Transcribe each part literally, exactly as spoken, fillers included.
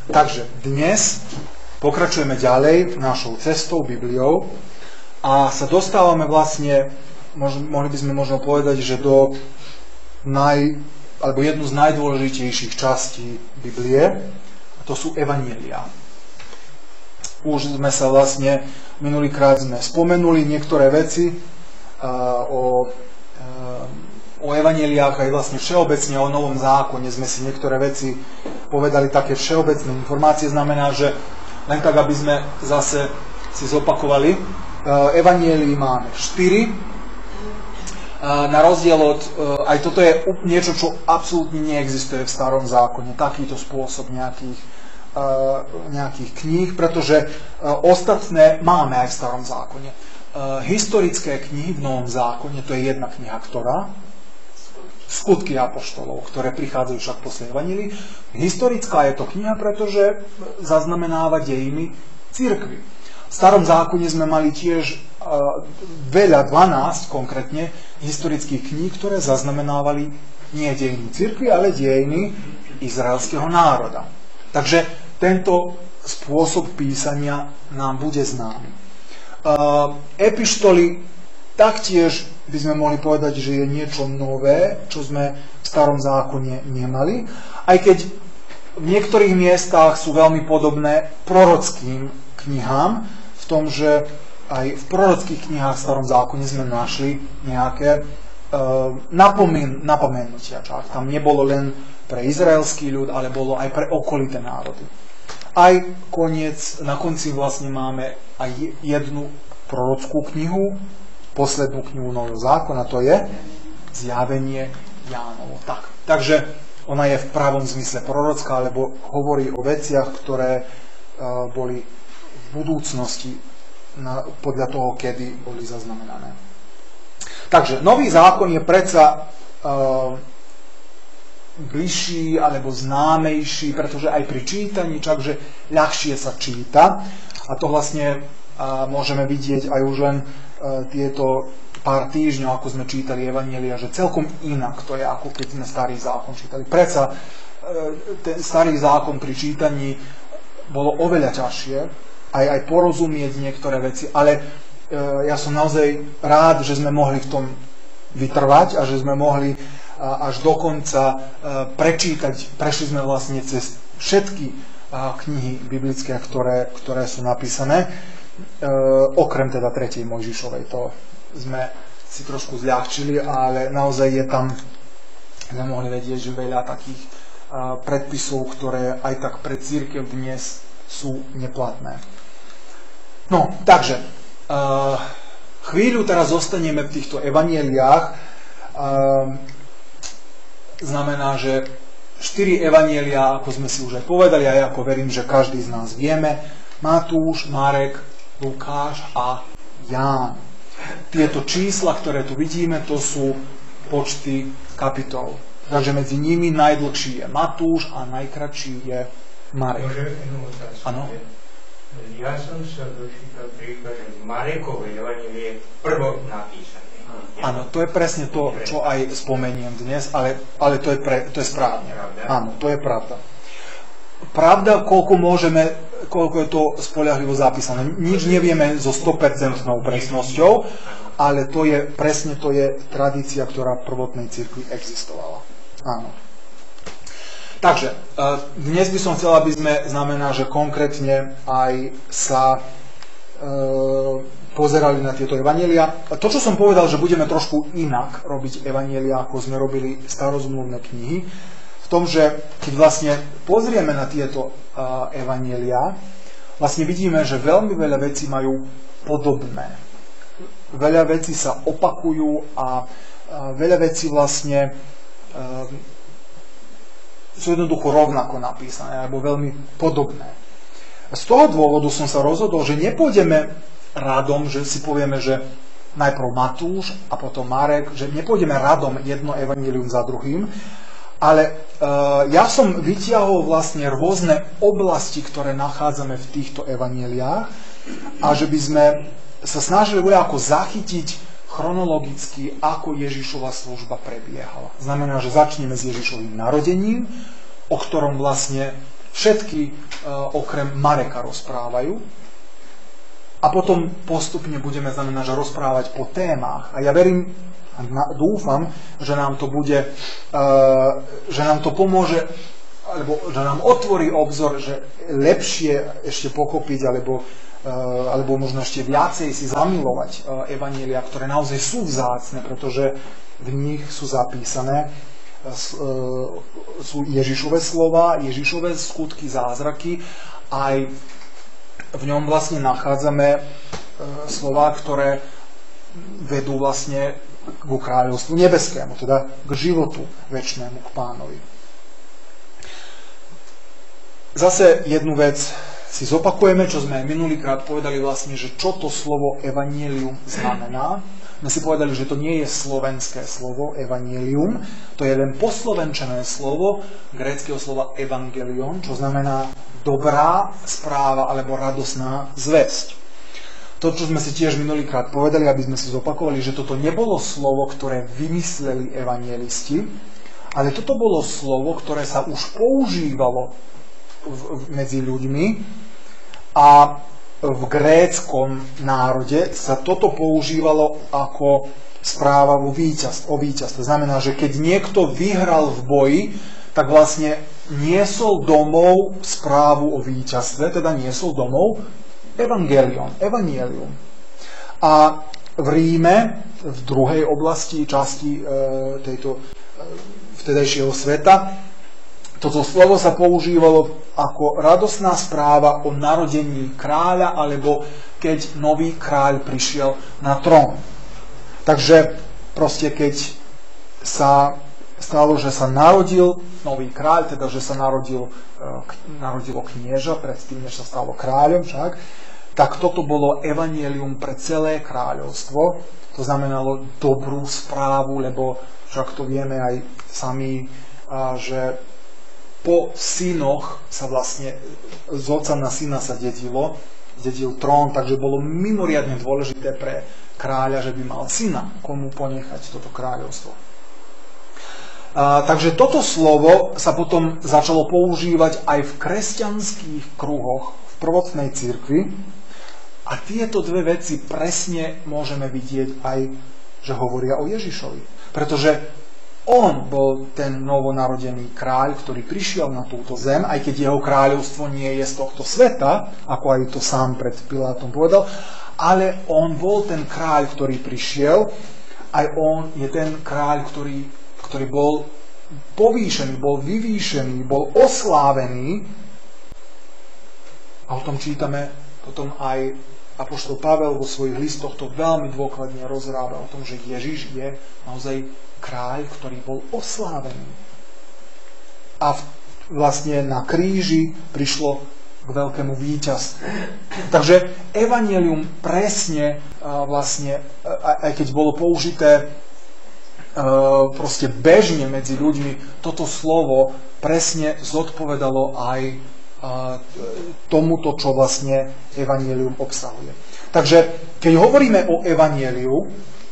Takže dnes pokračujeme ďalej našou cestou, Bibliou a sa dostávame vlastne, mohli by sme možno povedať, že do naj, alebo jednu z najdôležitejších častí Biblie, a to sú evanjelia. Už sme sa vlastne, minulýkrát sme spomenuli niektoré veci uh, o, uh, o evanjeliách, aj vlastne všeobecne o Novom zákone sme si niektoré veci povedali, také všeobecné informácie. Znamená, že len tak, aby sme zase si zopakovali, uh, evanjelií máme štyri. Uh, na rozdiel od, uh, aj toto je niečo, čo absolútne neexistuje v Starom zákone, takýto spôsob nejakých Uh, nejakých kníh, pretože uh, ostatné máme aj v Starom zákone. Uh, historické knihy v Novom zákone, to je jedna kniha, ktorá Skutky apoštolov, ktoré prichádzajú však posle evanjelií. Historická je to kniha, pretože zaznamenáva dejiny cirkvi. V Starom zákone sme mali tiež uh, veľa, dvanásť konkrétne, historických kníh, ktoré zaznamenávali nie dejiny cirkvi, ale dejiny izraelského národa. Takže tento spôsob písania nám bude známy. Uh, epištoly taktiež by sme mohli povedať, že je niečo nové, čo sme v Starom zákone nemali, aj keď v niektorých miestach sú veľmi podobné prorockým knihám, v tom, že aj v prorockých knihách v Starom zákone sme našli nejaké uh, napomen- napomenutia. Tam nebolo len pre izraelský ľud, ale bolo aj pre okolité národy. Aj koniec, na konci vlastne máme aj jednu prorockú knihu, poslednú knihu Nového zákona, to je Zjavenie Jánovo. Tak, takže ona je v pravom zmysle prorocká, lebo hovorí o veciach, ktoré uh, boli v budúcnosti na, podľa toho, kedy boli zaznamenané. Takže Nový zákon je predsa uh, bližší alebo známejší, pretože aj pri čítaní čakže ľahšie sa číta. A to vlastne a, môžeme vidieť aj už len a, tieto pár týždňov, ako sme čítali evanjelia, že celkom inak to je, ako keď sme Starý zákon čítali. Predsa a, ten Starý zákon pri čítaní bolo oveľa ťažšie, aj, aj porozumieť niektoré veci, ale a, ja som naozaj rád, že sme mohli v tom vytrvať a že sme mohli až do konca prečítať. Prešli sme vlastne cez všetky knihy biblické, ktoré, ktoré sú napísané, okrem teda tretej Mojžišovej. To sme si trošku zľahčili, ale naozaj je tam, sme mohli vedieť, že veľa takých predpisov, ktoré aj tak pre cirkev dnes sú neplatné. No, takže chvíľu teraz zostaneme v týchto evanjeliách. Znamená, že štyri evanjelia, ako sme si už aj povedali, a ja ako verím, že každý z nás vieme, Matúš, Marek, Lukáš a Ján. Tieto čísla, ktoré tu vidíme, to sú počty kapitol. Takže medzi nimi najdlhší je Matúš a najkratší je Marek. Áno? Ja som sa dočítal príklad, že Marekové evanjelie je prvo napísané. Áno, to je presne to, čo aj spomeniem dnes, ale, ale to, je pre, to je správne. Áno, to je pravda. Pravda, koľko môžeme, koľko je to spoľahlivo zapísané. Nič nevieme so sto percent presnosťou, ale to je, presne to je tradícia, ktorá v prvotnej cirkvi existovala. Áno. Takže, dnes by som chcel, aby sme, znamená, že konkrétne aj sa e, pozerali na tieto evanjelia. To, čo som povedal, že budeme trošku inak robiť evanjelia, ako sme robili starozmluvné knihy, v tom, že keď vlastne pozrieme na tieto uh, evanjelia, vlastne vidíme, že veľmi veľa vecí majú podobné. Veľa vecí sa opakujú a uh, veľa vecí vlastne uh, sú jednoducho rovnako napísané, alebo veľmi podobné. Z toho dôvodu som sa rozhodol, že nepôjdeme radom, že si povieme, že najprv Matúš a potom Marek, že nepôjdeme radom jedno evanjelium za druhým, ale e, ja som vytiahol vlastne rôzne oblasti, ktoré nachádzame v týchto evanjeliách a že by sme sa snažili ako zachytiť chronologicky, ako Ježišova služba prebiehala. Znamená, že začneme s Ježišovým narodením, o ktorom vlastne Všetky uh, okrem Mareka rozprávajú. A potom postupne budeme znamená, že rozprávať po témach. A ja verím a dúfam, že nám to bude, uh, že nám to pomôže, alebo že nám otvorí obzor, že lepšie ešte pochopiť, alebo, uh, alebo možno ešte viacej si zamilovať uh, evanjelia, ktoré naozaj sú vzácne, pretože v nich sú zapísané uh, sú Ježišove slova, Ježišove skutky, zázraky, aj v ňom vlastne nachádzame e, slová, ktoré vedú vlastne k kráľovstvu nebeskému, teda k životu večnému, k Pánovi. Zase jednu vec si zopakujeme, čo sme minulýkrát povedali vlastne, že čo to slovo evanjelium znamená. My si povedali, že to nie je slovenské slovo evanjelium, to je len poslovenčené slovo gréckeho slova evangelion, čo znamená dobrá správa alebo radosná zvesť. To, čo sme si tiež minulýkrát povedali, aby sme si zopakovali, že toto nebolo slovo, ktoré vymysleli evanjelisti, ale toto bolo slovo, ktoré sa už používalo v, v, medzi ľuďmi a v gréckom národe sa toto používalo ako správa o víťazstve. O víťazstve. Znamená, že keď niekto vyhral v boji, tak vlastne niesol domov správu o víťazstve, teda niesol domov evangelium. evangelium. A v Ríme, v druhej oblasti, časti e, tejto e, vtedajšieho sveta, toto slovo sa používalo ako radosná správa o narodení kráľa, alebo keď nový kráľ prišiel na trón. Takže proste keď sa stalo, že sa narodil nový kráľ, teda že sa narodil, narodilo knieža, predtým, než sa stalo kráľom však, tak toto bolo evanjelium pre celé kráľovstvo. To znamenalo dobrú správu, lebo však to vieme aj sami, že po synoch sa vlastne z otca na syna sa dedilo, dedil trón, takže bolo mimoriadne dôležité pre kráľa, že by mal syna, komu ponechať toto kráľovstvo. A, takže toto slovo sa potom začalo používať aj v kresťanských kruhoch v prvotnej cirkvi a tieto dve veci presne môžeme vidieť aj, že hovoria o Ježišovi. Pretože on bol ten novonarodený kráľ, ktorý prišiel na túto zem, aj keď jeho kráľovstvo nie je z tohto sveta, ako aj to sám pred Pilátom povedal, ale on bol ten kráľ, ktorý prišiel, aj on je ten kráľ, ktorý, ktorý bol povýšený, bol vyvýšený, bol oslávený. A o tom čítame potom aj apoštol Pavel vo svojich listoch to veľmi dôkladne rozrába o tom, že Ježiš je naozaj kráľ, ktorý bol oslávený. A v, vlastne na kríži prišlo k veľkému víťazstvu. Takže evanjelium presne uh, vlastne, uh, aj keď bolo použité uh, proste bežne medzi ľuďmi, toto slovo presne zodpovedalo aj uh, tomuto, čo vlastne evanjelium obsahuje. Takže keď hovoríme o evanjeliu,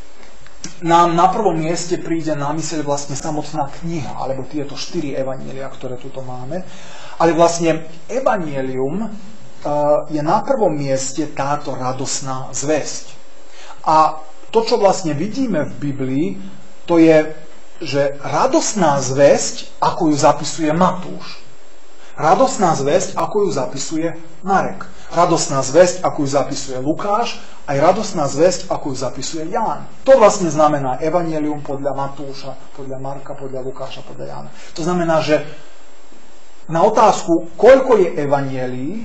nám na prvom mieste príde na myseľ vlastne samotná kniha, alebo tieto štyri evanjelia, ktoré tuto máme. Ale vlastne evanjelium uh, je na prvom mieste táto radosná zvesť. A to, čo vlastne vidíme v Biblii, to je, že radosná zvesť, ako ju zapisuje Matúš. Radosná zvesť, ako ju zapisuje Marek. Radosná zvesť, ako ju zapisuje Lukáš, aj radosná zvesť, ako ju zapisuje Ján. To vlastne znamená evanjelium podľa Matúša, podľa Marka, podľa Lukáša, podľa Jána. To znamená, že na otázku, koľko je evanjelií,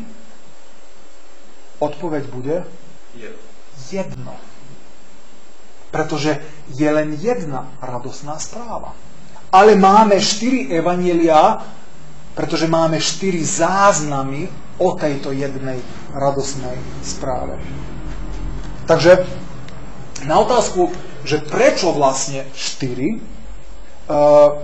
odpoveď bude jedno. Pretože je len jedna radosná správa. Ale máme štyri evanjelia, pretože máme štyri záznamy o tejto jednej radosnej správe. Takže na otázku, že prečo vlastne štyri, uh,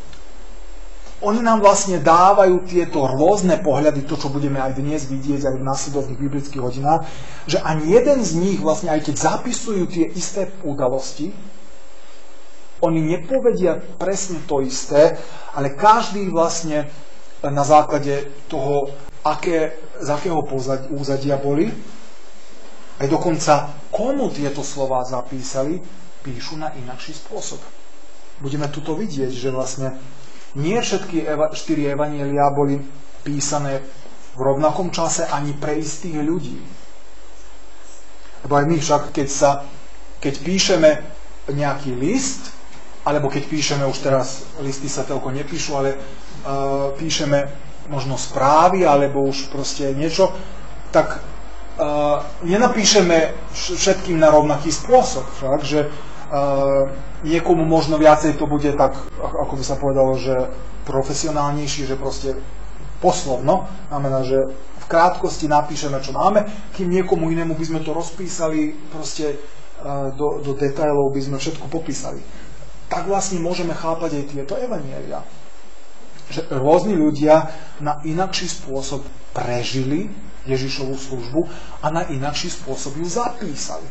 oni nám vlastne dávajú tieto rôzne pohľady, to, čo budeme aj dnes vidieť aj v následovných biblických hodinách, že ani jeden z nich vlastne, aj keď zapisujú tie isté udalosti, oni nepovedia presne to isté, ale každý vlastne na základe toho, aké, z akého úzadia boli, aj dokonca komu tieto slová zapísali, píšu na inakší spôsob. Budeme tuto vidieť, že vlastne nie všetky eva, štyri evanjeliá boli písané v rovnakom čase ani pre istých ľudí. Lebo aj my však, keď, sa, keď píšeme nejaký list, alebo keď píšeme, už teraz listy sa toľko nepíšu, ale uh, píšeme možno správy, alebo už proste niečo, tak uh, nenapíšeme všetkým na rovnaký spôsob. Však, že uh, niekomu možno viacej to bude tak, ako by sa povedalo, že profesionálnejší, že proste poslovno, znamená, že v krátkosti napíšeme, čo máme, kým niekomu inému by sme to rozpísali, proste do, do detailov by sme všetko popísali. Tak vlastne môžeme chápať aj tieto evanjelia. Že rôzni ľudia na inakší spôsob prežili Ježišovu službu a na inakší spôsob ju zapísali.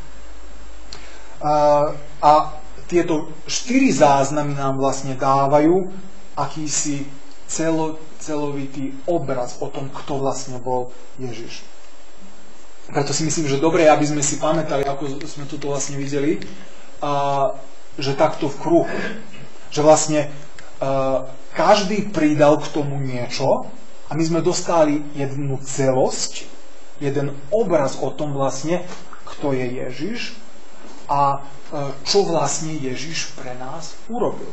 A, a tieto štyri záznamy nám vlastne dávajú akýsi celo, celovitý obraz o tom, kto vlastne bol Ježiš. Preto si myslím, že dobre, aby sme si pamätali, ako sme toto vlastne videli, a, že takto v kruhu. Že vlastne a, každý pridal k tomu niečo a my sme dostali jednu celosť, jeden obraz o tom vlastne, kto je Ježiš a a čo vlastne Ježiš pre nás urobil.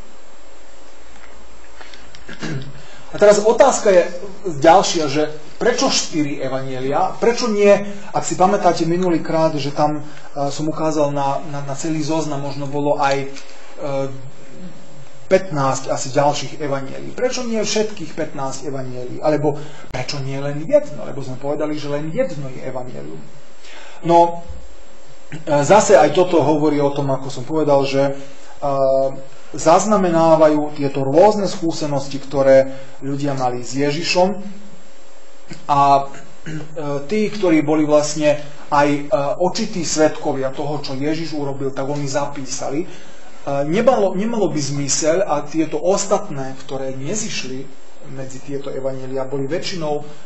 A teraz otázka je ďalšia, že prečo štyri evanjelia? Prečo nie, ak si pamätáte minulý krát, že tam uh, som ukázal na, na, na celý zoznam, možno bolo aj uh, pätnásť asi ďalších evanjelií. Prečo nie všetkých pätnásť evanjelií? Alebo prečo nie len jedno? Lebo sme povedali, že len jedno je evanjelium. No, uh, zase aj toto hovorí o tom, ako som povedal, že uh, zaznamenávajú tieto rôzne skúsenosti, ktoré ľudia mali s Ježišom a tí, ktorí boli vlastne aj očití svedkovia toho, čo Ježiš urobil, tak oni zapísali. Nemalo, nemalo by zmysel a tieto ostatné, ktoré nezišli medzi tieto evanjelia, boli väčšinou um,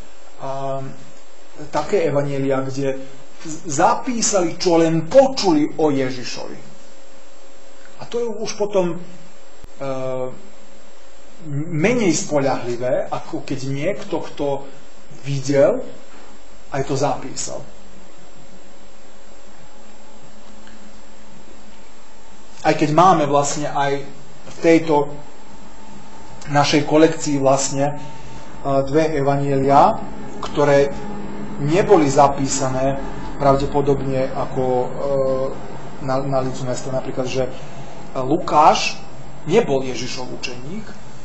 také evanjelia, kde zapísali, čo len počuli o Ježišovi. A to je už potom uh, menej spoľahlivé, ako keď niekto, kto videl, aj to zapísal. Aj keď máme vlastne aj v tejto našej kolekcii vlastne uh, dve evanjelia, ktoré neboli zapísané pravdepodobne ako uh, na, na licu mesta, napríklad, že Lukáš nebol Ježišov učeník,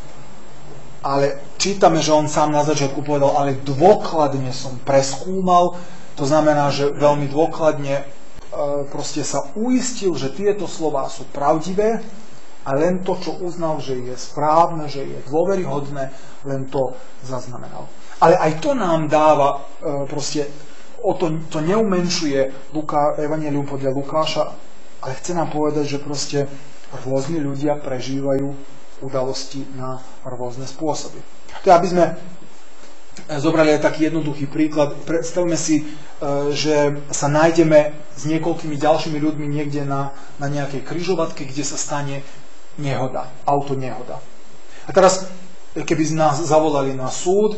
ale čítame, že on sám na začiatku povedal, ale dôkladne som preskúmal, to znamená, že veľmi dôkladne e, proste sa uistil, že tieto slová sú pravdivé a len to, čo uznal, že je správne, že je dôveryhodné, len to zaznamenal. Ale aj to nám dáva, e, proste, o to, to neumenšuje Luká, evanjelium podľa Lukáša, ale chce nám povedať, že proste rôzni ľudia prežívajú udalosti na rôzne spôsoby. To aby sme zobrali aj taký jednoduchý príklad. Predstavme si, že sa nájdeme s niekoľkými ďalšími ľuďmi niekde na, na nejakej križovatke, kde sa stane nehoda, auto nehoda. A teraz, keby nás zavolali na súd,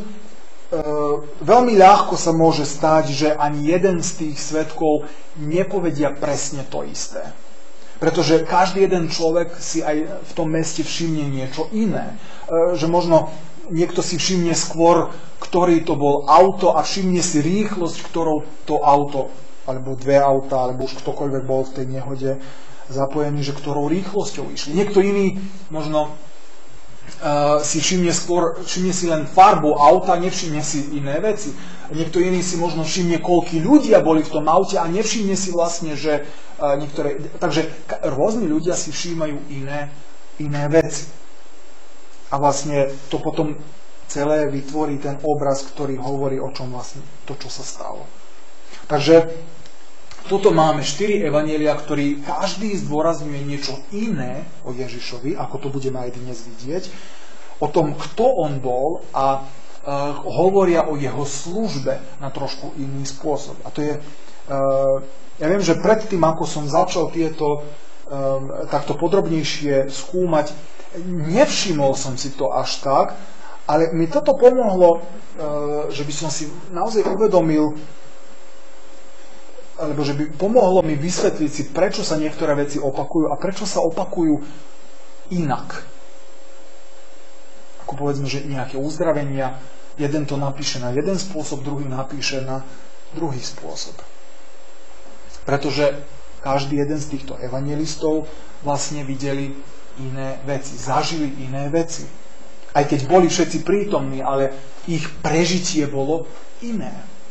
veľmi ľahko sa môže stať, že ani jeden z tých svedkov nepovedia presne to isté. Pretože každý jeden človek si aj v tom meste všimne niečo iné. Že možno niekto si všimne skôr, ktorý to bol auto a všimne si rýchlosť, ktorou to auto, alebo dve auta, alebo už ktokoľvek bol v tej nehode zapojený, že ktorou rýchlosťou išli. Niekto iný možno uh, si všimne skôr, všimne si len farbu auta, nevšimne si iné veci. Niekto iný si možno všimne, koľkí ľudia boli v tom aute a nevšimne si vlastne, že niektoré, takže rôzni ľudia si všímajú iné, iné veci. A vlastne to potom celé vytvorí ten obraz, ktorý hovorí o čom vlastne to, čo sa stalo. Takže toto máme štyri evanjelia, ktorí každý zdôrazňuje niečo iné o Ježišovi, ako to budeme aj dnes vidieť. o tom, kto on bol a uh, hovoria o jeho službe na trošku iný spôsob. A to je, uh, ja viem, že predtým, ako som začal tieto um, takto podrobnejšie skúmať, nevšimol som si to až tak, ale mi toto pomohlo, uh, že by som si naozaj uvedomil, alebo že by pomohlo mi vysvetliť si, prečo sa niektoré veci opakujú a prečo sa opakujú inak. Ako povedzme, že nejaké uzdravenia, jeden to napíše na jeden spôsob, druhý napíše na druhý spôsob. Pretože každý jeden z týchto evangelistov vlastne videli iné veci, zažili iné veci. Aj keď boli všetci prítomní, ale ich prežitie bolo iné.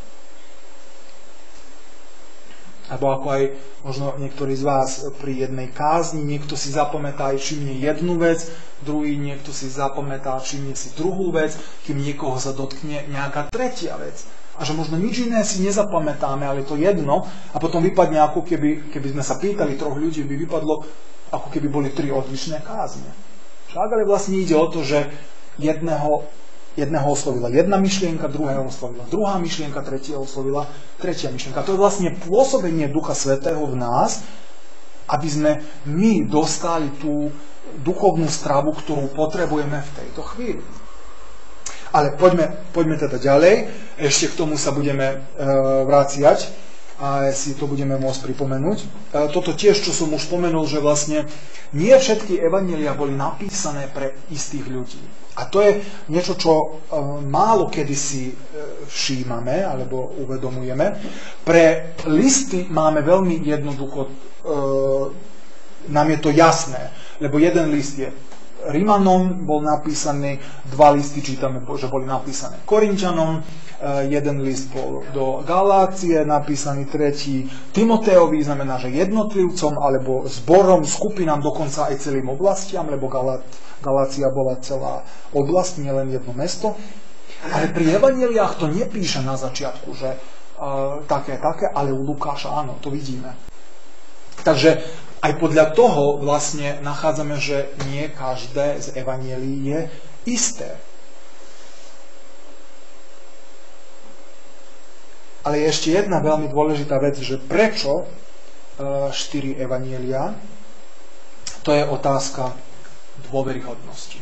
Alebo ako aj možno niektorí z vás pri jednej kázni, niekto si zapamätá aj všimne jednu vec, druhý niekto si zapamätá všimne si druhú vec, kým niekoho sa dotkne nejaká tretia vec. A že možno nič iné si nezapamätáme, ale to jedno, a potom vypadne ako keby, keby sme sa pýtali troch ľudí, by vypadlo ako keby boli tri odlišné kázne. Však ale vlastne ide o to, že jedného Jedného oslovila jedna myšlienka, druhého oslovila druhá myšlienka, tretieho oslovila tretia myšlienka. To je vlastne pôsobenie Ducha Svätého v nás, aby sme my dostali tú duchovnú stravu, ktorú potrebujeme v tejto chvíli. Ale poďme, poďme teda ďalej. Ešte k tomu sa budeme e, vraciať a si to budeme môcť pripomenúť. E, toto tiež, čo som už spomenul, že vlastne nie všetky evanjelia boli napísané pre istých ľudí. A to je niečo, čo e, málo kedy si e, všímame alebo uvedomujeme. Pre listy máme veľmi jednoducho, e, nám je to jasné, lebo jeden list je Rimanom, bol napísaný, dva listy čítame, že boli napísané Korinťanom, e, jeden list bol do Galácie napísaný, tretí Timoteovi, znamená, že jednotlivcom alebo zborom, skupinám, dokonca aj celým oblastiam, lebo Galát Galácia bola celá oblasť, nielen jedno mesto. Ale pri evanjeliách to nepíše na začiatku, že uh, také, také, ale u Lukáša áno, to vidíme. Takže aj podľa toho vlastne nachádzame, že nie každé z evanjelií je isté. Ale je ešte jedna veľmi dôležitá vec, že prečo uh, štyri evanjelia, to je otázka dôveryhodnosti.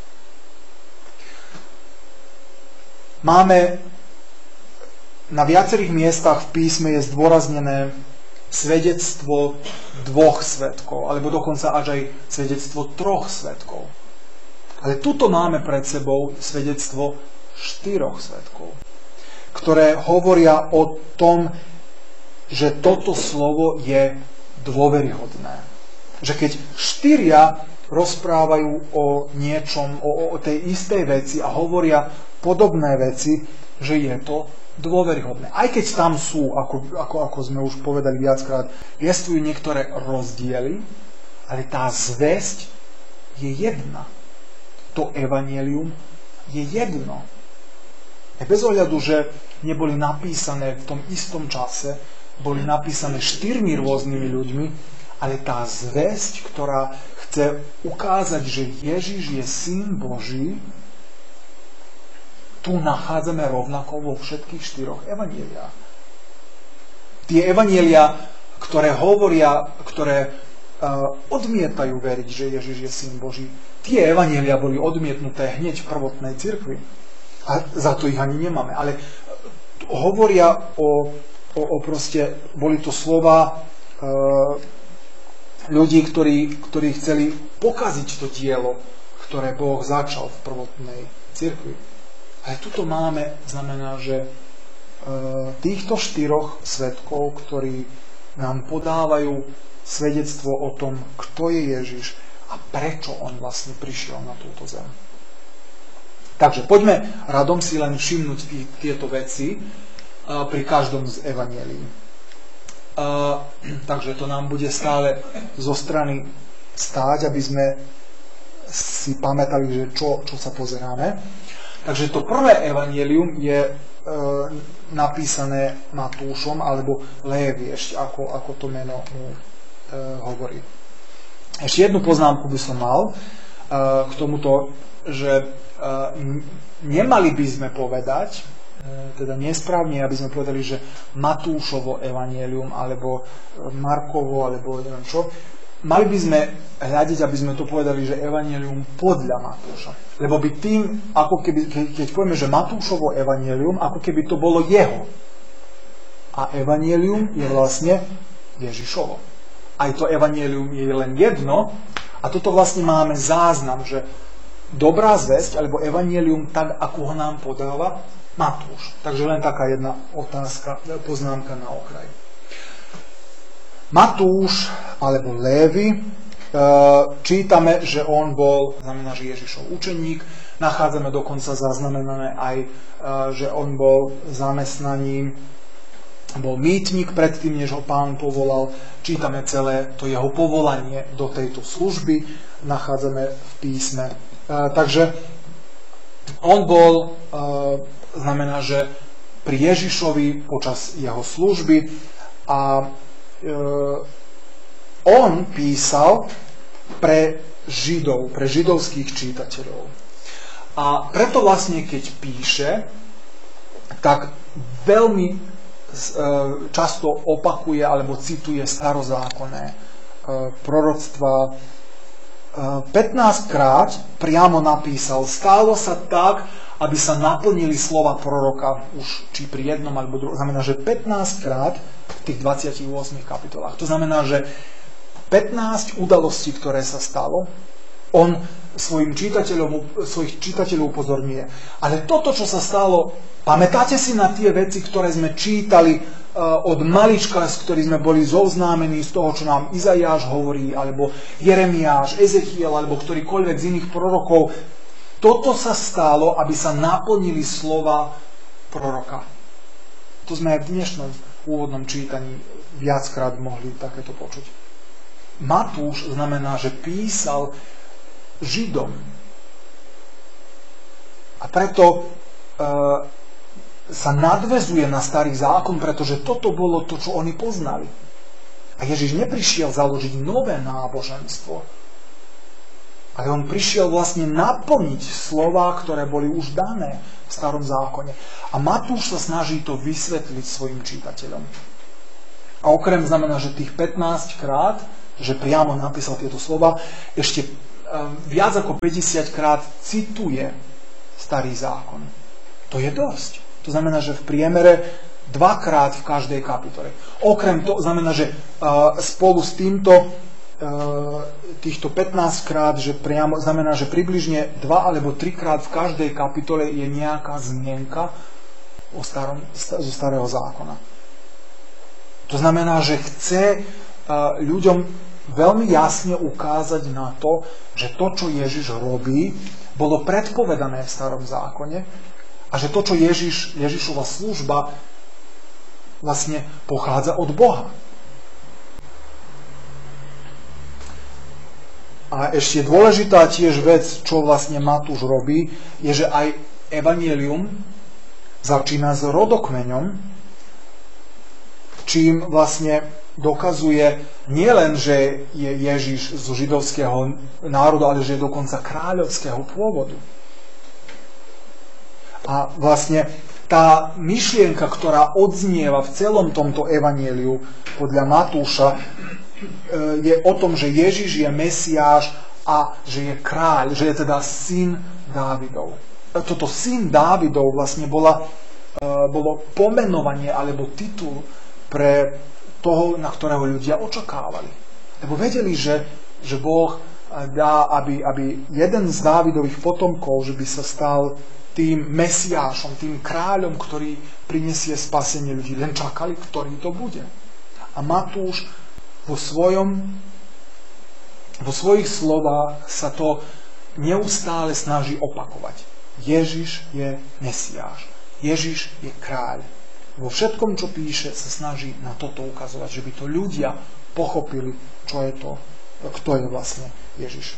Máme na viacerých miestach v písme je zdôraznené svedectvo dvoch svedkov, alebo dokonca až aj svedectvo troch svedkov. Ale tuto máme pred sebou svedectvo štyroch svedkov, ktoré hovoria o tom, že toto slovo je dôveryhodné. Že keď štyria rozprávajú o niečom, o, o tej istej veci a hovoria podobné veci, že je to dôveryhodné. Aj keď tam sú, ako, ako, ako sme už povedali viackrát, existujú niektoré rozdiely, ale tá zvesť je jedna. To evanjelium je jedno. A bez ohľadu, že neboli napísané v tom istom čase, boli napísané štyrmi rôznymi ľuďmi, ale tá zvesť, ktorá chce ukázať, že Ježiš je Syn Boží, tu nachádzame rovnako vo všetkých štyroch evanjeliách. Tie evanjelia, ktoré hovoria, ktoré uh, odmietajú veriť, že Ježiš je Syn Boží, tie evanjelia boli odmietnuté hneď v prvotnej cirkvi. A za to ich ani nemáme. Ale hovoria o, o, o proste, boli to slova uh, ľudí, ktorí, ktorí chceli pokaziť to dielo, ktoré Boh začal v prvotnej cirkvi. Ale tuto máme, znamená, že e, týchto štyroch svedkov, ktorí nám podávajú svedectvo o tom, kto je Ježiš a prečo on vlastne prišiel na túto zem. Takže poďme radom si len všimnúť tý, tieto veci e, pri každom z evanjelií. Uh, takže to nám bude stále zo strany stáť, aby sme si pamätali, že čo, čo sa pozeráme. Takže to prvé evanjelium je uh, napísané Matúšom, alebo Lévi, ešte ako, ako to meno mu uh, hovorí. Ešte jednu poznámku by som mal, k tomuto, že nemali by sme povedať, teda nesprávne, aby sme povedali, že Matúšovo evanjelium, alebo Markovo, alebo neviem čo. Mali by sme hľadiť, aby sme to povedali, že evanjelium podľa Matúša. Lebo by tým, ako keby, keď povieme, že Matúšovo evanjelium, ako keby to bolo jeho. A evanjelium je vlastne Ježišovo. Aj to evanjelium je len jedno, a toto vlastne máme záznam, že dobrá zvesť, alebo evanjelium tak, ako ho nám podáva Matúš. Takže len taká jedna otázka, poznámka na okraj. Matúš, alebo Lévi, čítame, že on bol, znamená, že Ježišov učeník, nachádzame dokonca zaznamenané aj, že on bol zamestnaním, bol mýtnik predtým, než ho Pán povolal. Čítame celé to jeho povolanie do tejto služby, nachádzame v písme. Takže on bol, znamená, že pri Ježišovi počas jeho služby a on písal pre Židov, pre židovských čítateľov. A preto vlastne, keď píše, tak veľmi často opakuje alebo cituje starozákonné proroctvá. pätnásť krát priamo napísal, stálo sa tak, aby sa naplnili slova proroka, už či pri jednom alebo druhom. Znamená, že pätnásť krát v tých dvadsiatich ôsmich kapitolách. To znamená, že pätnásť udalostí, ktoré sa stalo, on svojim čitateľom, svojich čitateľov upozorňuje. Ale toto, čo sa stalo, pamätáte si na tie veci, ktoré sme čítali uh, od malička, z ktorých sme boli zoznámení, z toho, čo nám Izaiáš hovorí, alebo Jeremiáš, Ezechiel, alebo ktorýkoľvek z iných prorokov. Toto sa stalo, aby sa naplnili slova proroka. To sme aj v dnešnom úvodnom čítaní viackrát mohli takéto počuť. Matúš znamená, že písal Židom. A preto e, sa nadväzuje na starý zákon, pretože toto bolo to, čo oni poznali. A Ježiš neprišiel založiť nové náboženstvo, ale on prišiel vlastne naplniť slová, ktoré boli už dané v starom zákone. A Matúš sa snaží to vysvetliť svojim čitateľom. A okrem znamená, že tých pätnásť krát, že priamo napísal tieto slova, ešte viac ako päťdesiat krát cituje starý zákon. To je dosť. To znamená, že v priemere dvakrát v každej kapitole. Okrem toho znamená, že uh, spolu s týmto uh, týchto pätnásť krát, že priamo znamená, že približne dva alebo tri krát v každej kapitole je nejaká zmienka o starom, zo starého zákona. To znamená, že chce uh, ľuďom veľmi jasne ukázať na to, že to, čo Ježiš robí, bolo predpovedané v starom zákone a že to, čo Ježiš, Ježišova služba vlastne pochádza od Boha. A ešte dôležitá tiež vec, čo vlastne Matúš robí, je, že aj evanjelium začína s rodokmeňom, čím vlastne dokazuje nielen, že je Ježiš z židovského národa, ale že je dokonca kráľovského pôvodu. A vlastne tá myšlienka, ktorá odznieva v celom tomto evanjeliu podľa Matúša, je o tom, že Ježiš je Mesiáš a že je kráľ, že je teda syn Dávidov. Toto syn Dávidov vlastne bola, bolo pomenovanie alebo titul pre toho, na ktorého ľudia očakávali. Lebo vedeli, že, že Boh dá, aby, aby jeden z Dávidových potomkov, že by sa stal tým Mesiášom, tým kráľom, ktorý prinesie spasenie ľudí. Len čakali, ktorý to bude. A Matúš vo svojom, vo svojich slovách sa to neustále snaží opakovať. Ježiš je Mesiáš. Ježiš je kráľ. Vo všetkom, čo píše, sa snaží na toto ukazovať, že by to ľudia pochopili, čo je to, kto je vlastne Ježiš.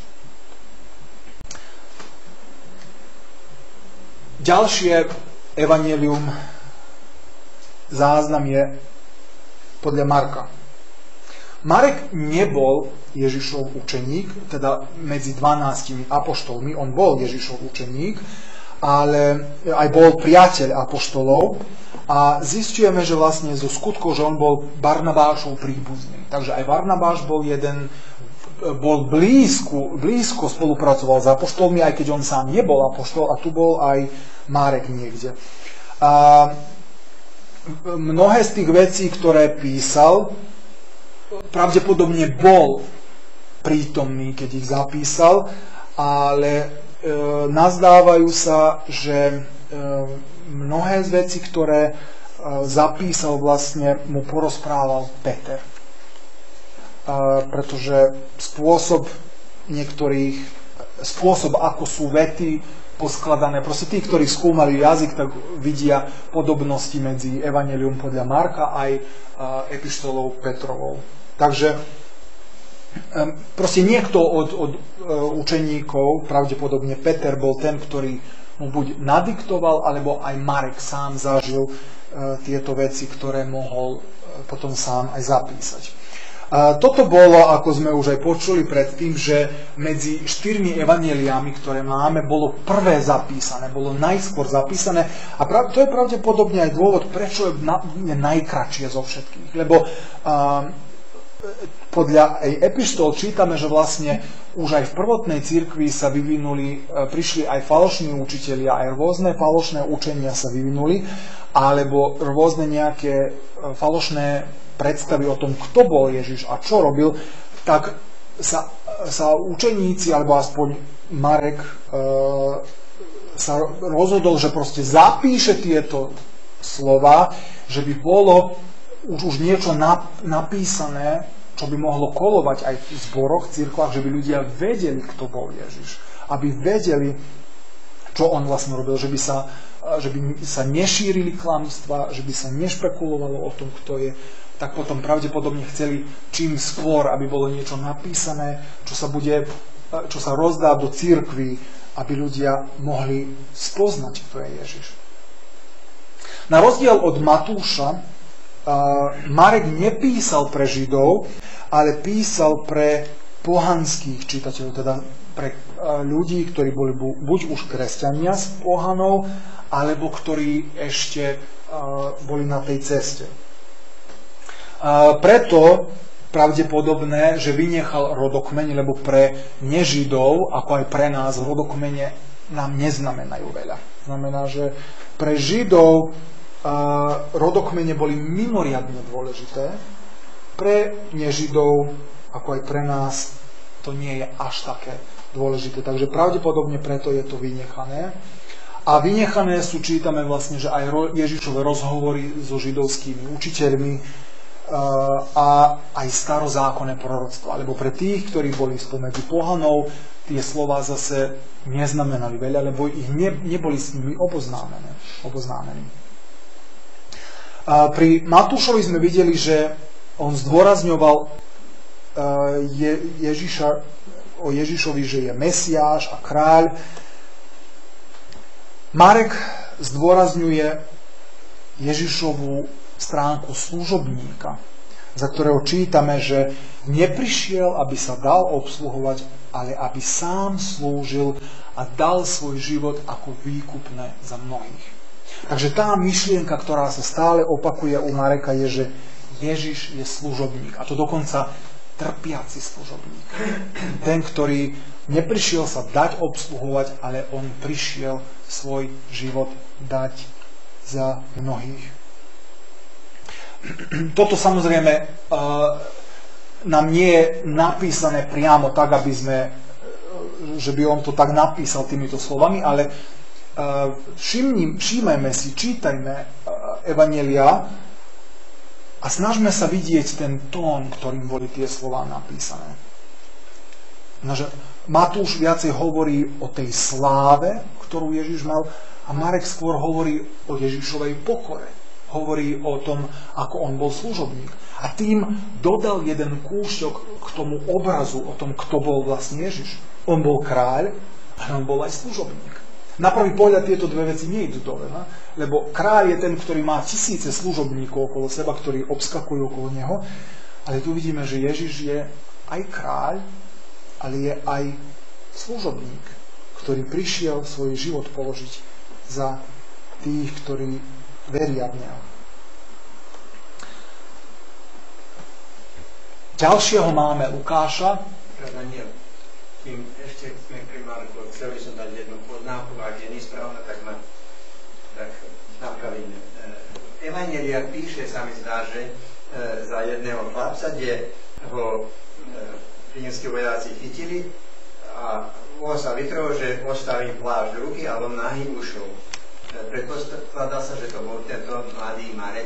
Ďalšie evanjelium, záznam je podľa Marka. Marek nebol Ježišov učeník, teda medzi dvanástimi apoštolmi, on bol Ježišov učeník, ale aj bol priateľ apoštolov a zistujeme, že vlastne zo skutkov, že on bol Barnabášov príbuzný. Takže aj Barnabáš bol jeden, bol blízko, blízko spolupracoval s apoštolmi, aj keď on sám nebol apoštol, a tu bol aj Marek niekde. A mnohé z tých vecí, ktoré písal, pravdepodobne bol prítomný, keď ich zapísal, ale e, nazdávajú sa, že e, mnohé z vecí, ktoré e, zapísal, vlastne mu porozprával Peter. E, pretože spôsob niektorých, spôsob, ako sú vety poskladané, proste tí, ktorí skúmali jazyk, tak vidia podobnosti medzi Evanjelium podľa Marka aj e, epištolou Petrovou. Takže proste niekto od, od učeníkov, pravdepodobne Peter bol ten, ktorý mu buď nadiktoval, alebo aj Marek sám zažil tieto veci, ktoré mohol potom sám aj zapísať. Toto bolo, ako sme už aj počuli predtým, že medzi štyrmi evanjeliami, ktoré máme, bolo prvé zapísané, bolo najskôr zapísané a to je pravdepodobne aj dôvod, prečo je najkratšie zo všetkých. Lebo podľa aj epištol čítame, že vlastne už aj v prvotnej cirkvi sa vyvinuli, prišli aj falošní učitelia, aj rôzne falošné učenia sa vyvinuli, alebo rôzne nejaké falošné predstavy o tom, kto bol Ježiš a čo robil, tak sa, sa učeníci, alebo aspoň Marek e, sa rozhodol, že proste zapíše tieto slova, že by bolo už, už niečo napísané, čo by mohlo kolovať aj v zboroch, cirkvách, že by ľudia vedeli, kto bol Ježiš. Aby vedeli, čo on vlastne robil, že by sa, že by sa nešírili klamstvá, že by sa nešpekulovalo o tom, kto je. Tak potom pravdepodobne chceli čím skôr, aby bolo niečo napísané, čo sa, bude, čo sa rozdá do cirkví, aby ľudia mohli spoznať, kto je Ježiš. Na rozdiel od Matúša, Marek nepísal pre Židov, ale písal pre pohanských čitateľov, teda pre ľudí, ktorí boli buď už kresťania z pohanov, alebo ktorí ešte boli na tej ceste. Preto pravdepodobné, že vynechal rodokmeň, lebo pre nežidov, ako aj pre nás, rodokmene nám neznamenajú veľa. Znamená, že pre Židov Uh, rodokmene boli mimoriadne dôležité. Pre nežidov, ako aj pre nás, to nie je až také dôležité. Takže pravdepodobne preto je to vynechané. A vynechané sú, čítame vlastne, že aj Ježišove rozhovory so židovskými učiteľmi uh, a aj starozákonné proroctva. Lebo pre tých, ktorí boli spomedzi pohanov, tie slova zase neznamenali veľa, lebo ich ne, neboli s nimi oboznámení. oboznámení. A pri Matúšovi sme videli, že on zdôrazňoval Je, Ježiša, o Ježišovi, že je Mesiáš a kráľ. Marek zdôrazňuje Ježišovú stránku služobníka, za ktorého čítame, že neprišiel, aby sa dal obsluhovať, ale aby sám slúžil a dal svoj život ako výkupné za mnohých. Takže tá myšlienka, ktorá sa stále opakuje u Mareka, je, že Ježiš je služobník. A to dokonca trpiaci služobník. Ten, ktorý neprišiel sa dať obsluhovať, ale on prišiel svoj život dať za mnohých. Toto samozrejme nám nie je napísané priamo tak, aby sme, že by on to tak napísal týmito slovami, ale Všimni, všímajme si, čítajme evanjelia a snažme sa vidieť ten tón, ktorým boli tie slová napísané. Nože, Matúš viacej hovorí o tej sláve, ktorú Ježiš mal, a Marek skôr hovorí o Ježišovej pokore. Hovorí o tom, ako on bol služobník. A tým dodal jeden kúšťok k tomu obrazu o tom, kto bol vlastne Ježiš. On bol kráľ, ale on bol aj služobník. Na prvý pohľad tieto dve veci nie idú dole, ne? Lebo kráľ je ten, ktorý má tisíce služobníkov okolo seba, ktorí obskakujú okolo neho, Ale tu vidíme, že Ježiš je aj kráľ, ale je aj služobník, ktorý prišiel svoj život položiť za tých, ktorí veria v Neho. Ďalšieho máme Lukáša. Daniel, kým ešte sme pri Marku, chcel by som dať jednu poznámku, ak je nesprávna, tak ma tak napravím. Evanjelia píše, sa mi zdá, že za jedného chlapca, kde ho rímski vojaci chytili a on sa vytrhol, že postavím plášť do ruky a on nahý ušol. Predpokladá sa, že to bol tento mladý Marek.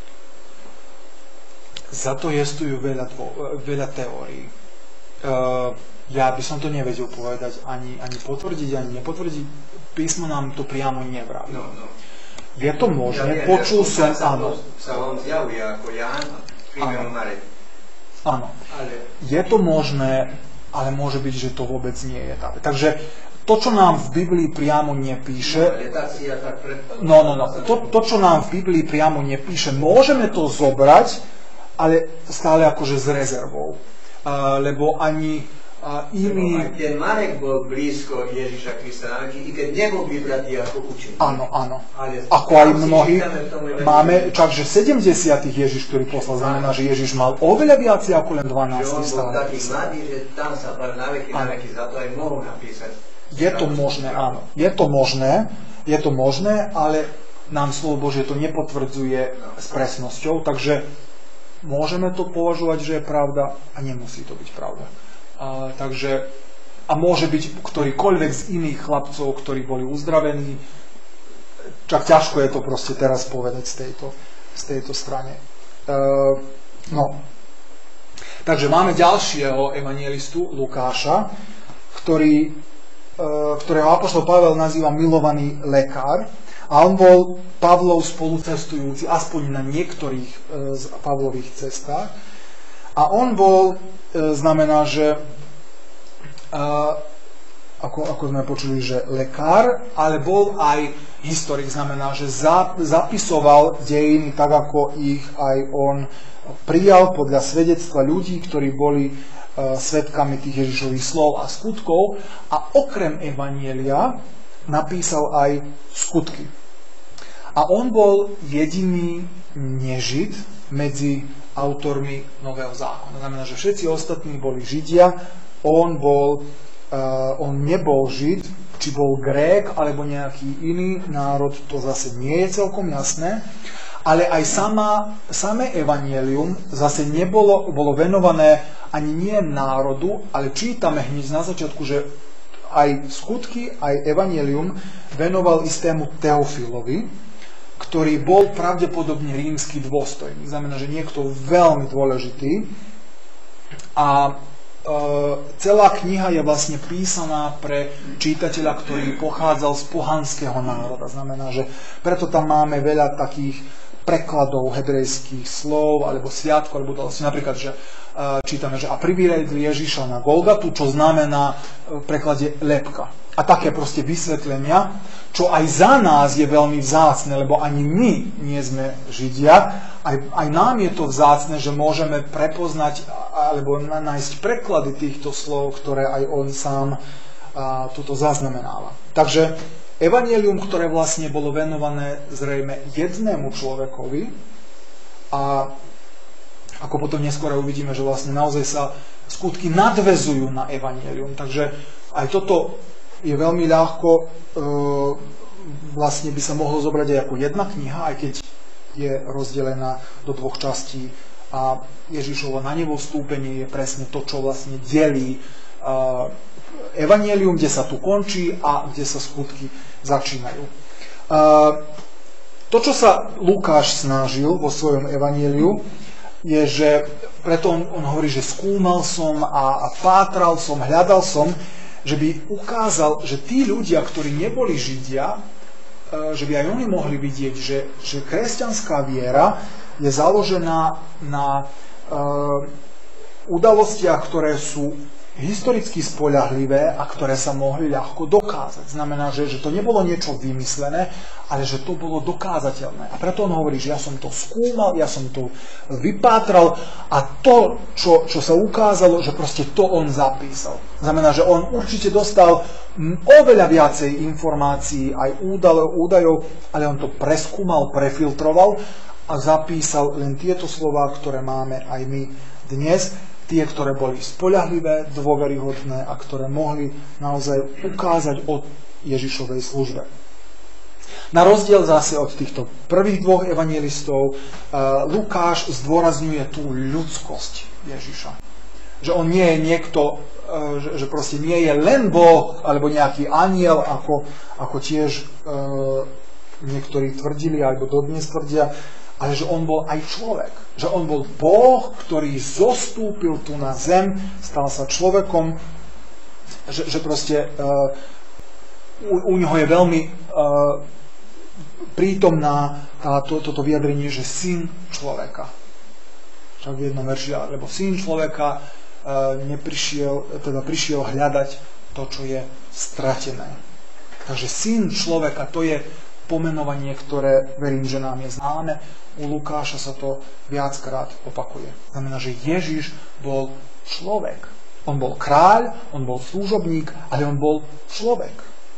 Za to existujú veľa, veľa teórií. Uh, ja by som to nevedel povedať, ani, ani potvrdiť, ani nepotvrdiť. Písmo nám to priamo nevraví. No, no. Je to možné, ja počul som, áno. Sa on zjavuje ako Ján, príjmenu Marek. Áno. Ale... Je to možné, ale môže byť, že to vôbec nie je tak. Takže to, čo nám v Biblii priamo nepíše, no, no, no, to, to, čo nám v Biblii priamo nepíše, môžeme to zobrať, ale stále akože s rezervou. Uh, lebo ani uh, iní... Ten Marek bol blízko Ježiša Krista, i keď nebol vybratý ako učeník. Áno, áno. Ako aj mnohí. Máme, čakže sedemdesiatych Ježiš, ktorý poslal, znamená, že Ježiš mal oveľa viac ako len dvanásť. Že on bol taký mladý, že tam sa na veky, na veky za to aj mohol napísať. Je to možné, áno. Je to možné, je to možné, ale nám slovo Božie to nepotvrdzuje s presnosťou, takže môžeme to považovať, že je pravda a nemusí to byť pravda. A, takže, a môže byť ktorýkoľvek z iných chlapcov, ktorí boli uzdravení. Čak ťažko je to proste teraz povedať z tejto, z tejto strane. E, no. Takže máme ďalšieho evangelistu, Lukáša, ktorý, e, ktorého apoštol Pavel nazýva milovaný lekár. A on bol Pavlov spolucestujúci, aspoň na niektorých e, z Pavlových cestách. A on bol, e, znamená, že, e, ako, ako sme počuli, že lekár, ale bol aj historik, znamená, že za, zapisoval dejiny tak, ako ich aj on prijal podľa svedectva ľudí, ktorí boli e, svedkami tých Ježišových slov a skutkov. A okrem evanjelia napísal aj skutky. A on bol jediný nežid medzi autormi Nového zákona. To znamená, že všetci ostatní boli Židia, on, bol, uh, on nebol Žid, či bol Grék, alebo nejaký iný národ, to zase nie je celkom jasné. Ale aj sama, samé evanjelium zase nebolo bolo venované ani nie národu, ale čítame hneď na začiatku, že aj skutky, aj evanjelium venoval istému Teofilovi, ktorý bol pravdepodobne rímsky dôstojník. Znamená, že niekto veľmi dôležitý. A e, celá kniha je vlastne písaná pre čítateľa, ktorý pochádzal z pohanského národa. Znamená, že preto tam máme veľa takých prekladov hebrejských slov, alebo sviatkov, alebo udalosti. Napríklad, že čítame, že a priviedli Ježiša na Golgatu, čo znamená v preklade lebka. A také proste vysvetlenia, čo aj za nás je veľmi vzácne, lebo ani my nie sme Židia, aj, aj nám je to vzácne, že môžeme prepoznať alebo nájsť preklady týchto slov, ktoré aj on sám a, tuto zaznamenáva. Takže evanjelium, ktoré vlastne bolo venované zrejme jednému človekovi, a ako potom neskôr uvidíme, že vlastne naozaj sa skutky nadväzujú na evanjelium. Takže aj toto je veľmi ľahko, e, vlastne by sa mohlo zobrať aj ako jedna kniha, aj keď je rozdelená do dvoch častí. A Ježišovo na nebo vstúpenie je presne to, čo vlastne delí e, evanjelium, kde sa tu končí a kde sa skutky začínajú. E, to, čo sa Lukáš snažil vo svojom evanjeliu, je, že preto on, on hovorí, že skúmal som a, a pátral som, hľadal som, že by ukázal, že tí ľudia, ktorí neboli Židia, že by aj oni mohli vidieť, že, že kresťanská viera je založená na uh, udalostiach, ktoré sú historicky spoľahlivé a ktoré sa mohli ľahko dokázať. Znamená, že, že to nebolo niečo vymyslené, ale že to bolo dokázateľné. A preto on hovorí, že ja som to skúmal, ja som to vypátral a to, čo, čo sa ukázalo, že proste to on zapísal. Znamená, že on určite dostal oveľa viacej informácií, aj údajov, ale on to preskúmal, prefiltroval a zapísal len tieto slová, ktoré máme aj my dnes, tie, ktoré boli spoľahlivé, dôveryhodné a ktoré mohli naozaj ukázať o Ježišovej službe. Na rozdiel zase od týchto prvých dvoch evanjelistov, Lukáš zdôrazňuje tú ľudskosť Ježiša. Že on nie je niekto, že proste nie je len Boh, alebo nejaký anjel, ako, ako tiež niektorí tvrdili, alebo dodnes tvrdia, ale že on bol aj človek. Že on bol Boh, ktorý zostúpil tu na zem, stal sa človekom, že, že proste uh, u, u neho je veľmi uh, prítomná táto, toto vyjadrenie, že syn človeka. Však v jednom verši, lebo syn človeka uh, neprišiel, teda prišiel hľadať to, čo je stratené. Takže syn človeka, to je pomenovanie, ktoré verím, že nám je známe. U Lukáša sa to viackrát opakuje. Znamená, že Ježiš bol človek. On bol kráľ, on bol služobník, ale on bol človek.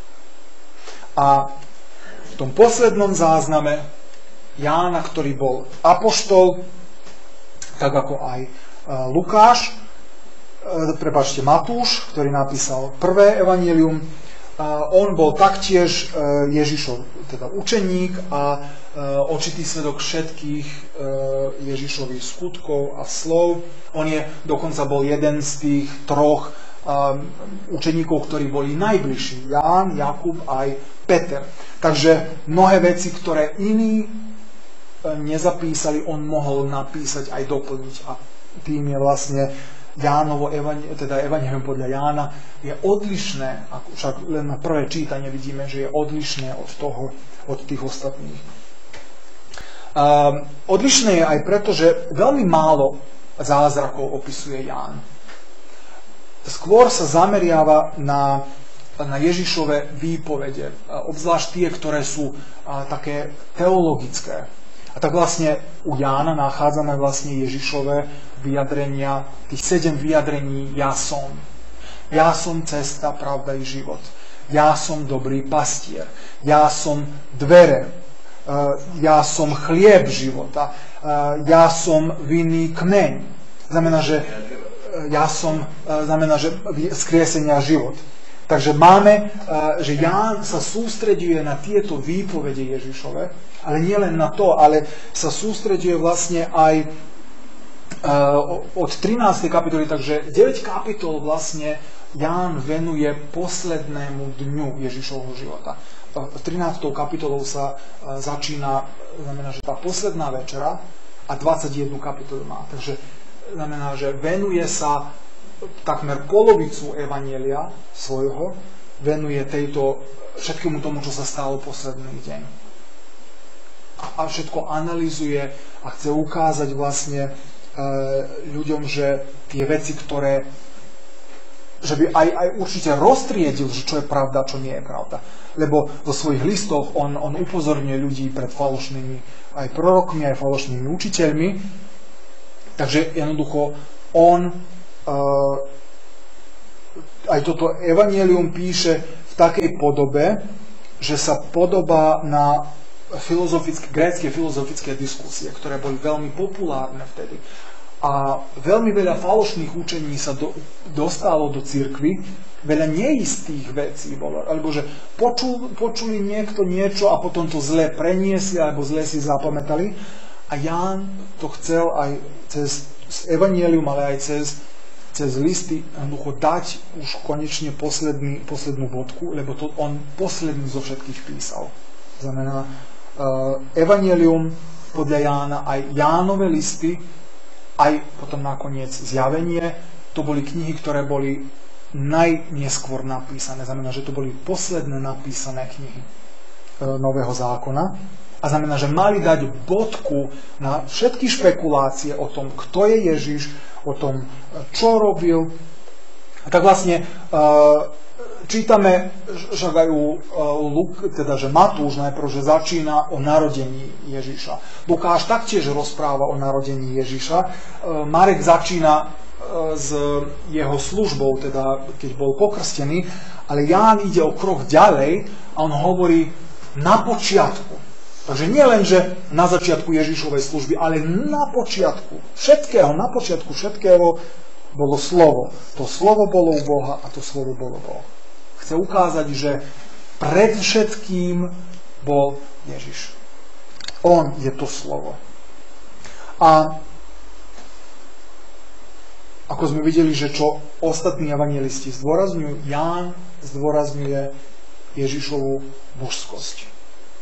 A v tom poslednom zázname Jána, ktorý bol apoštol, tak ako aj Lukáš, prepáčte, Matúš, ktorý napísal prvé evanjelium, on bol taktiež Ježišov teda učeník a očitý svedok všetkých Ježišových skutkov a slov. On je dokonca bol jeden z tých troch učeníkov, ktorí boli najbližší. Ján, Jakub aj Peter. Takže mnohé veci, ktoré iní nezapísali, on mohol napísať aj doplniť. A tým je vlastne Jánovo, teda evanjelium podľa Jána, je odlišné, však len na prvé čítanie vidíme, že je odlišné od toho, od tých ostatných. Um, odlišné je aj preto, že veľmi málo zázrakov opisuje Ján. Skôr sa zameriava na, na Ježišove výpovede, obzvlášť tie, ktoré sú a, také teologické. A tak vlastne u Jána nachádzame vlastne Ježišove vyjadrenia, tých sedem vyjadrení ja som. Ja som cesta, pravda i život. Ja som dobrý pastier. Ja som dvere. Ja som chlieb života. Ja som vinný kmeň. Znamená, že ja som, znamená, že skriesenia život. Takže máme, že Ján sa sústreďuje na tieto výpovede Ježišove, ale nie len na to, ale sa sústreďuje vlastne aj od trinástej kapitoly, takže deväť kapitol vlastne Ján venuje poslednému dňu Ježišovho života. trinástou kapitolou sa začína, znamená, že tá posledná večera a dvadsaťjednu kapitolu má. Takže znamená, že venuje sa takmer polovicu evanjelia svojho, venuje tejto, všetkému tomu, čo sa stalo posledný deň. A všetko analyzuje a chce ukázať vlastne e, ľuďom, že tie veci, ktoré, že by aj, aj určite roztriedil, že čo je pravda, čo nie je pravda. Lebo vo svojich listoch on, on upozorňuje ľudí pred falošnými aj prorokmi, aj falošnými učiteľmi. Takže jednoducho on Uh, aj toto evanjelium píše v takej podobe, že sa podobá na filozofické, grécke filozofické diskusie, ktoré boli veľmi populárne vtedy. A veľmi veľa falošných učení sa do, dostalo do cirkvi, veľa neistých vecí bolo, alebo že počul, počuli niekto niečo a potom to zle preniesli, alebo zle si zapamätali. A Ján to chcel aj cez evanjelium, ale aj cez cez listy jednoducho dať už konečne posledný, poslednú bodku, lebo to on posledný zo všetkých písal. Znamená, uh, evanjelium podľa Jána, aj Jánove listy, aj potom nakoniec zjavenie, to boli knihy, ktoré boli najneskôr napísané. Znamená, že to boli posledné napísané knihy uh, Nového zákona. A znamená, že mali dať bodku na všetky špekulácie o tom, kto je Ježiš, o tom, čo robil, A tak vlastne uh, čítame, že aj u Luk, teda, že Matúš najprv, že začína o narodení Ježiša. Lukáš taktiež rozpráva o narodení Ježiša. Marek začína s jeho službou, teda keď bol pokrstený, ale Ján ide o krok ďalej a on hovorí na počiatku. Takže nie len, že na začiatku Ježišovej služby, ale na počiatku všetkého, na počiatku všetkého bolo slovo. To slovo bolo u Boha a to slovo bolo Boh. Chce ukázať, že pred všetkým bol Ježiš. On je to slovo. A ako sme videli, že čo ostatní evangelisti zdôrazňujú, Ján zdôrazňuje Ježišovu božskosť.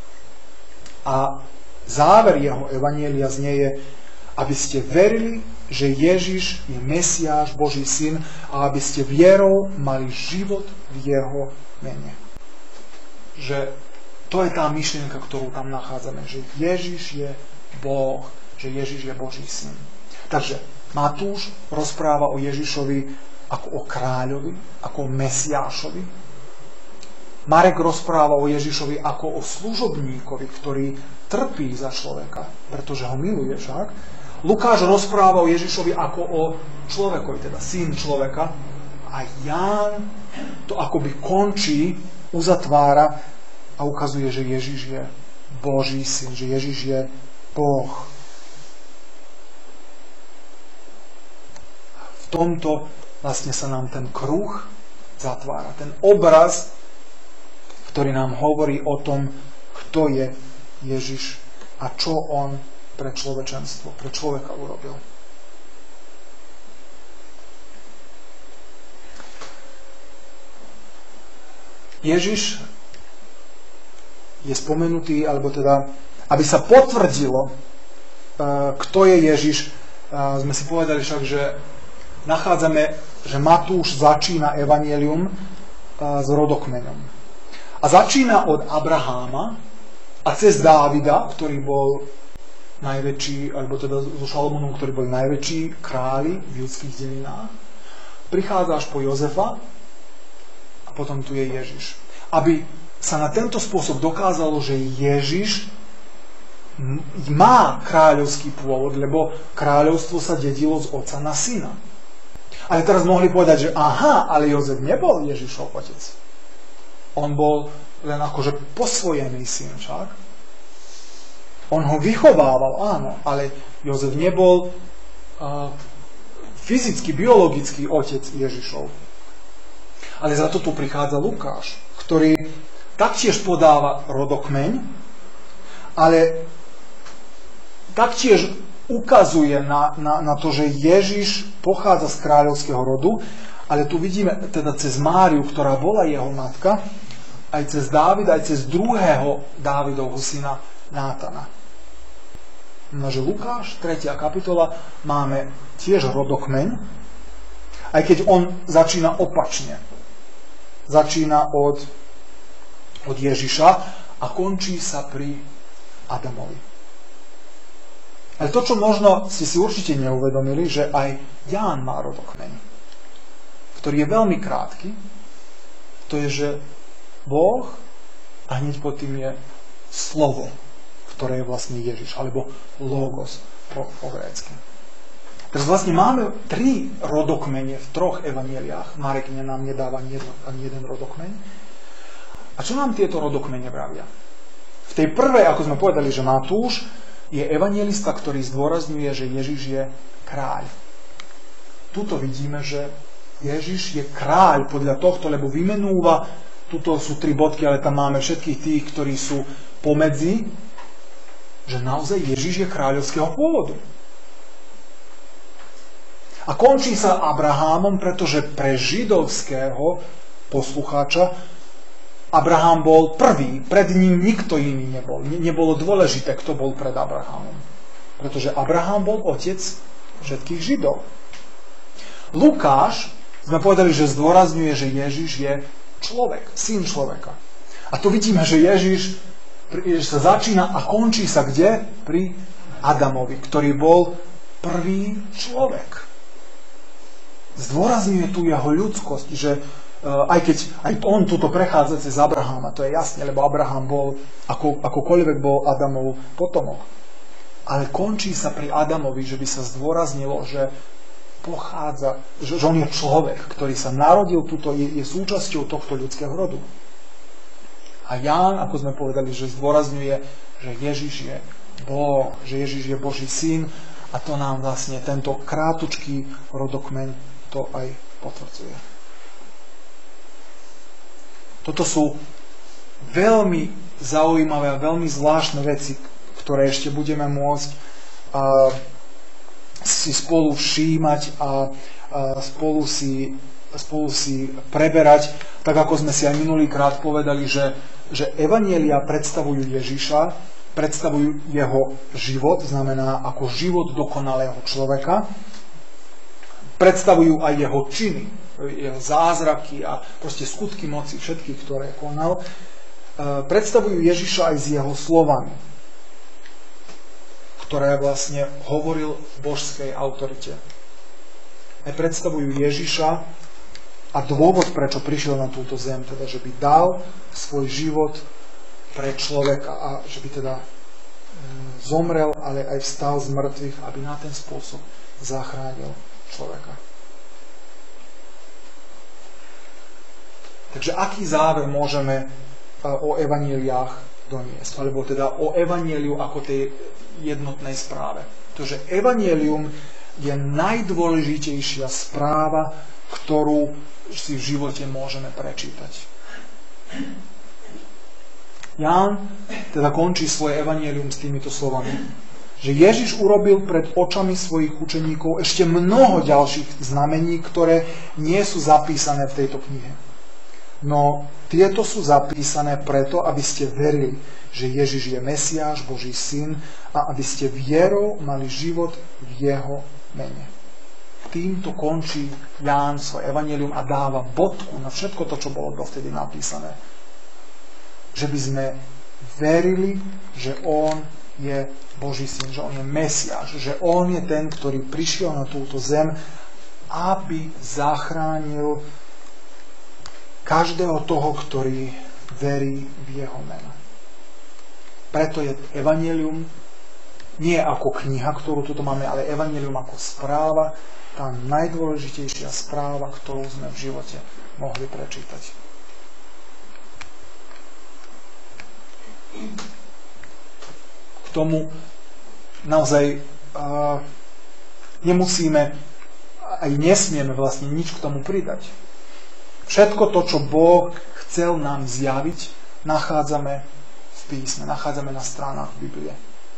A záver jeho evanjelia znieje, aby ste verili, že Ježiš je Mesiáš, Boží syn, a aby ste vierou mali život v jeho mene. Že to je tá myšlienka, ktorú tam nachádzame, že Ježiš je Boh, že Ježiš je Boží syn. Takže Matúš rozpráva o Ježišovi ako o kráľovi, ako o Mesiášovi. Marek rozpráva o Ježišovi ako o služobníkovi, ktorý trpí za človeka, pretože ho miluje však. Lukáš rozpráva o Ježišovi ako o človekovi, teda syn človeka. A Ján to akoby končí, uzatvára a ukazuje, že Ježiš je Boží syn, že Ježiš je Boh. V tomto vlastne sa nám ten kruh zatvára. Ten obraz, ktorý nám hovorí o tom, kto je Ježiš a čo on pre človečenstvo, pre človeka urobil. Ježiš je spomenutý, alebo teda, aby sa potvrdilo, kto je Ježiš, sme si povedali však, že nachádzame, že Matúš začína evanjelium s rodokmeňom. A začína od Abraháma a cez Dávida, ktorý bol najväčší, alebo teda so Šalomónom, ktorí boli najväčší králi v judských dejinách, prichádza až po Jozefa a potom tu je Ježiš. Aby sa na tento spôsob dokázalo, že Ježiš má kráľovský pôvod, lebo kráľovstvo sa dedilo z otca na syna. Ale teraz mohli povedať, že aha, ale Jozef nebol Ježišov otec. On bol len akože posvojený syn však. On ho vychovával, áno, ale Jozef nebol uh, fyzicky, biologický otec Ježišov. Ale za to tu prichádza Lukáš, ktorý taktiež podáva rodokmeň, ale taktiež ukazuje na, na, na to, že Ježiš pochádza z kráľovského rodu, ale tu vidíme teda cez Máriu, ktorá bola jeho matka, aj cez Dávida, aj cez druhého Dávidovho syna Nátana. Nože Lukáš, tretia kapitola, máme tiež rodokmeň, aj keď on začína opačne. Začína od, od Ježiša a končí sa pri Adamovi. Ale to, čo možno ste si určite neuvedomili, že aj Ján má rodokmeň, ktorý je veľmi krátky, to je, že Boh a hneď pod tým je slovo, ktoré je vlastne Ježiš, alebo logos po, po grécky. Takže vlastne máme tri rodokmene v troch evanjeliách. Marek nám nedáva ani jeden, ani jeden rodokmeň. A čo nám tieto rodokmene vravia? V tej prvej, ako sme povedali, že Matúš je evanjelista, ktorý zdôrazňuje, že Ježiš je kráľ. Tuto vidíme, že Ježiš je kráľ podľa tohto, lebo vymenúva, tuto sú tri bodky, ale tam máme všetkých tých, ktorí sú pomedzi, že naozaj Ježiš je kráľovského pôvodu. A končí sa Abrahámom, pretože pre židovského poslucháča Abraham bol prvý, pred ním nikto iný nebol. Nebolo dôležité, kto bol pred Abrahamom. Pretože Abraham bol otec všetkých Židov. Lukáš, sme povedali, že zdôrazňuje, že Ježiš je človek, syn človeka. A tu vidíme, že Ježiš, Ježiš sa začína a končí sa kde? Pri Adamovi, ktorý bol prvý človek. zdôrazňuje tu jeho ľudskosť, že aj keď aj on tuto prechádza cez Abrahama, to je jasne, lebo Abraham bol, ako, akokoľvek bol Adamov potomok. Ale končí sa pri Adamovi, že by sa zdôraznilo, že pochádza, že, že on je človek, ktorý sa narodil tuto, je, je súčasťou tohto ľudského rodu. A Ján, ako sme povedali, že zdôrazňuje, že Ježiš je Boh, že Ježiš je Boží syn a to nám vlastne tento krátučký rodokmeň to aj potvrdzuje. Toto sú veľmi zaujímavé a veľmi zvláštne veci, ktoré ešte budeme môcť uh, si spolu všímať a uh, spolu, si, spolu si preberať. Tak ako sme si aj minulýkrát povedali, že, že evanjelia predstavujú Ježiša, predstavujú jeho život, znamená ako život dokonalého človeka, predstavujú aj jeho činy, jeho zázraky a proste skutky moci všetkých, ktoré konal, predstavujú Ježiša aj s jeho slovami, ktoré vlastne hovoril v božskej autorite. Aj predstavujú Ježiša a dôvod, prečo prišiel na túto zem, teda, že by dal svoj život pre človeka a že by teda zomrel, ale aj vstal z mŕtvych, aby na ten spôsob zachránil človeka. Takže aký záver môžeme o evanjeliách doniesť? Alebo teda o evanjeliu ako tej jednotnej správe. To, že evanjelium je najdôležitejšia správa, ktorú si v živote môžeme prečítať. Ján teda končí svoje evanjelium s týmito slovami, že Ježiš urobil pred očami svojich učeníkov ešte mnoho ďalších znamení, ktoré nie sú zapísané v tejto knihe. No tieto sú zapísané preto, aby ste verili, že Ježiš je Mesiáš, Boží syn a aby ste vierou mali život v jeho mene. Týmto končí Ján svoje evanjelium a dáva bodku na všetko to, čo bolo dovtedy napísané. Že by sme verili, že on je Boží syn, že on je Mesiáš, že on je ten, ktorý prišiel na túto zem, aby zachránil každého toho, ktorý verí v jeho meno. Preto je evanjelium nie ako kniha, ktorú tuto máme, ale evanjelium ako správa, tá najdôležitejšia správa, ktorú sme v živote mohli prečítať. K tomu naozaj uh, nemusíme aj nesmieme vlastne nič k tomu pridať. Všetko to, čo Boh chcel nám zjaviť, nachádzame v písme, nachádzame na stránach Biblie.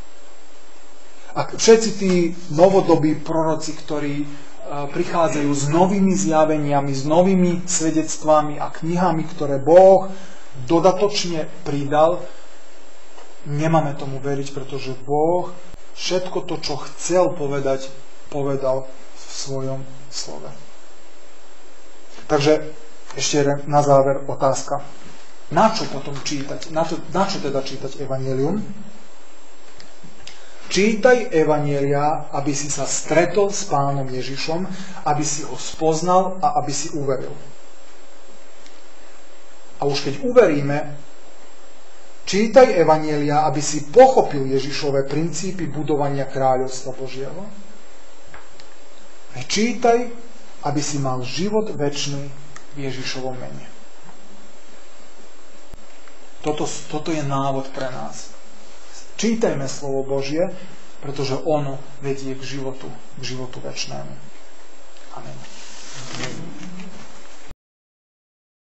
A všetci tí novodobí proroci, ktorí prichádzajú s novými zjaveniami, s novými svedectvami a knihami, ktoré Boh dodatočne pridal, nemáme tomu veriť, pretože Boh všetko to, čo chcel povedať, povedal v svojom slove. Takže ešte na záver otázka. Na čo potom čítať? Na, to, na čo teda čítať evanjelium? Čítaj evanjelia, aby si sa stretol s Pánom Ježišom, aby si ho spoznal a aby si uveril. A už keď uveríme, čítaj evanjelia, aby si pochopil Ježišové princípy budovania kráľovstva Božieho. A čítaj, aby si mal život večný v Ježišovom mene. Toto, toto je návod pre nás. Čítajme slovo Božie, pretože ono vedie k životu, k životu večnému. Amen.